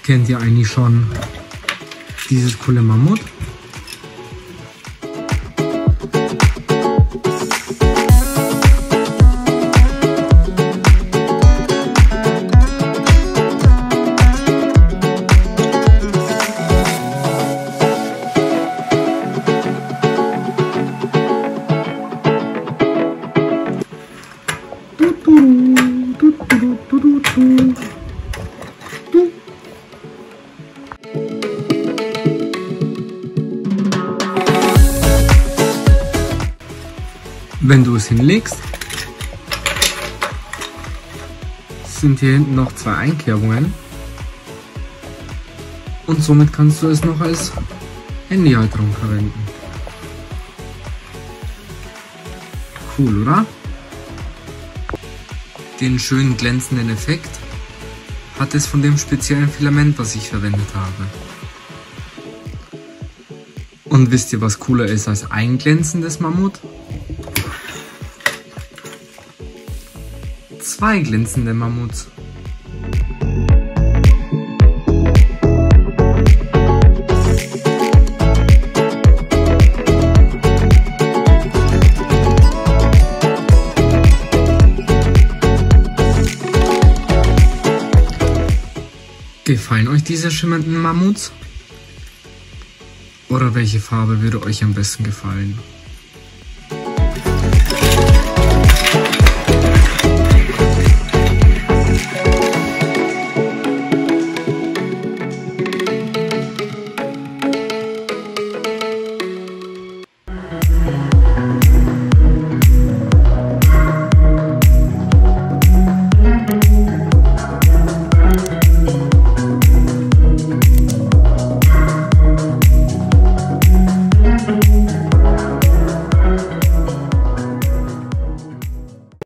Kennt ihr eigentlich schon dieses coole Mammut? Wenn du es hinlegst, sind hier hinten noch 2 Einkerbungen und somit kannst du es noch als Handyhalterung verwenden. Cool, oder? Den schönen glänzenden Effekt hat es von dem speziellen Filament, was ich verwendet habe. Und wisst ihr, was cooler ist als ein glänzendes Mammut? 2 glänzende Mammuts. Gefallen euch diese schimmernden Mammuts? Oder welche Farbe würde euch am besten gefallen?